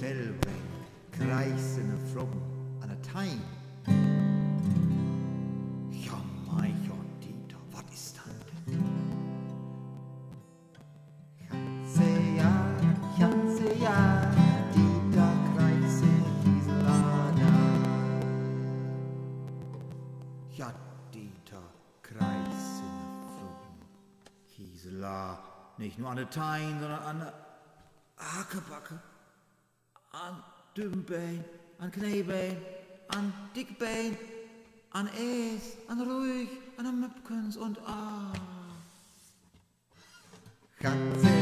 Fellbein, kreisende Frommen an der Tein. Ja, mein Gott, Dieter, was ist das denn? Ganze Jahr, Dieter kreise Giselana. Ja, Dieter kreise Frommen, Gisela, nicht nur an der Tein, sondern an der Hakebacke, an Dünnbein, an Kniebein, an Dickbein, an Es, an Ruhig, an der Möpkens und Ganze